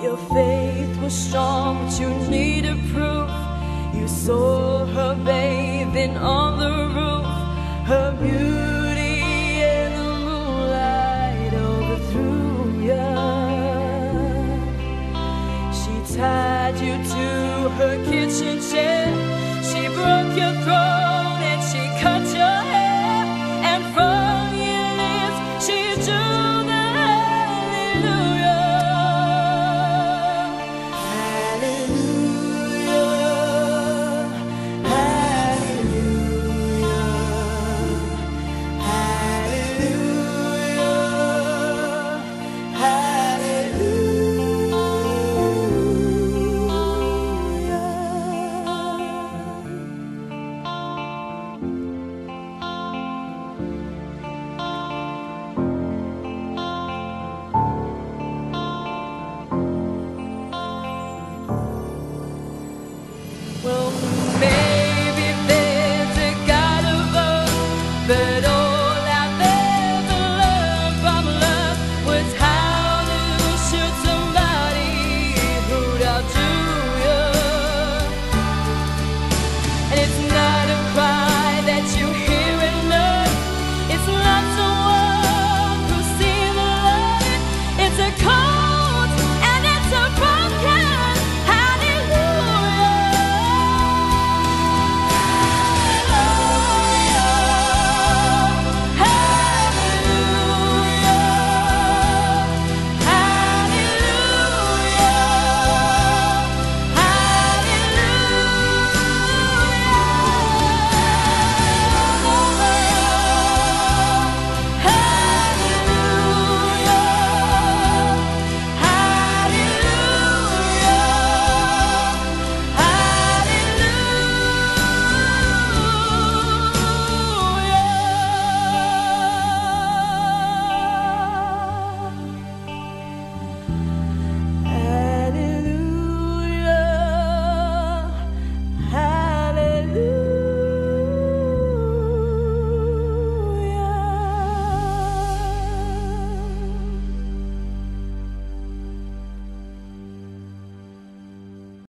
Your faith was strong, but you needed proof. You saw her bathing on the roof, her beauty in the moonlight overthrew you. She tied you to her kitchen chair, she broke your throat and she cut your hair, and from your lips she drew the hallelujah. Well, maybe there's a God above, but all I've ever learned from love was how to shoot somebody who'd outdo you. And it's not a cry that you hear enough, it's not someone who's seen the light, it's a cold and it's a broken